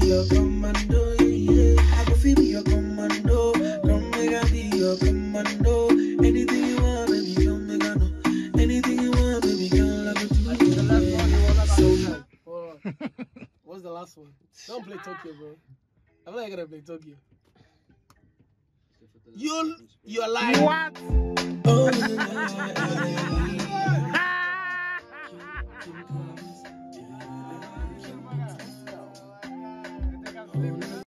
your commando, yeah. I go feel be your commando. Come make I be your commando. Anything you want, baby, come make I know. Anything you want, baby, girl, I go do. The last one you wanna so hold on. What's the last one? Don't play Tokyo, bro. I'm not gonna play Tokyo. You're lying. What? Oh,